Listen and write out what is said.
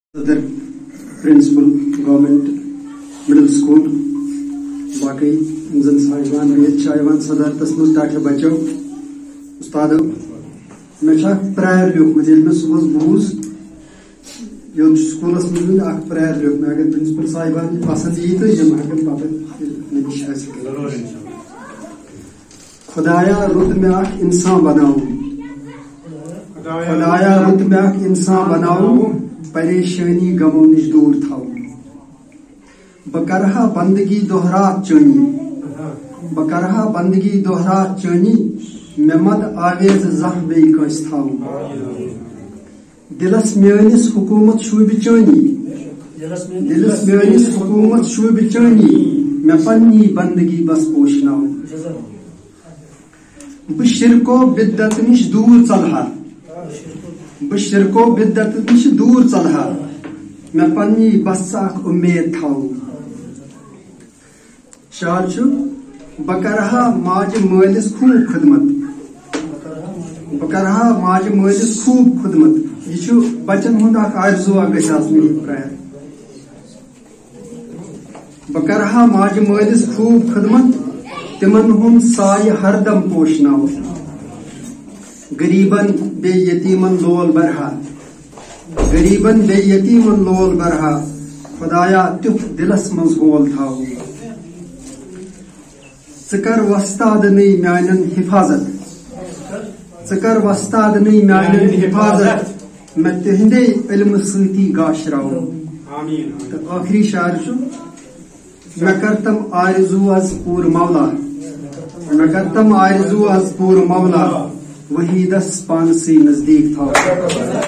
صدر principal government middle school باقی زن صاحبان صدارتس مز ڈاکٹر بچو استاد میں پرائر لیوکمت میں صبح بوز یوت سکولس مز پرائر لیوک میں اگر پرنسپل صاحبان پسند یی تو ہیکن پتہ نتیجہ حاصل کر خدایا رت میں انسان بناؤ خدایا رت میں انسان بناؤ پریشانی غمو نش دور تھو بکرہا بندگی دہرات چانی بکرہا بندگی دہرات چانی میں مد آویز زہ بی کس تھو دلس میانس حکومت شوب چانی دلس میانس حکومت شوب چانی میں پنی بندگی بس پوشناؤ بہ شرکو بدت نش دور ژلہا بہ شرکو بدت نش دور ژلہا میں پنی بس اخ امید تھو شعر چھ بہ کرہا ماج مالس خوب خدمت بہ کرہا ماج مالس خوب خدمت یہ چھ بچن ہند اخ آرزو گژھِ آسٕنۍ پرٛیر بہ کرہا ماج مالس خوب خدمت تمن ہند سایہ ہردم پوشناؤ غریبن بے یتیمن لول برہا غریبن بے یتیمن لول برہا خدایا تیُتھ دلس مز ہول تھو ژٕ کر وستادنٕے میانن حفاظت ژٕ کر وستادنٕے میانن حفاظت میں تہندے علم سۭتی گاشراو تہٕ ٲخری شعر چھُ میں کرتم آرزو از پور مولا میں کرتم آرزو از پور مولا وحیدس پانسی نزدیک تھا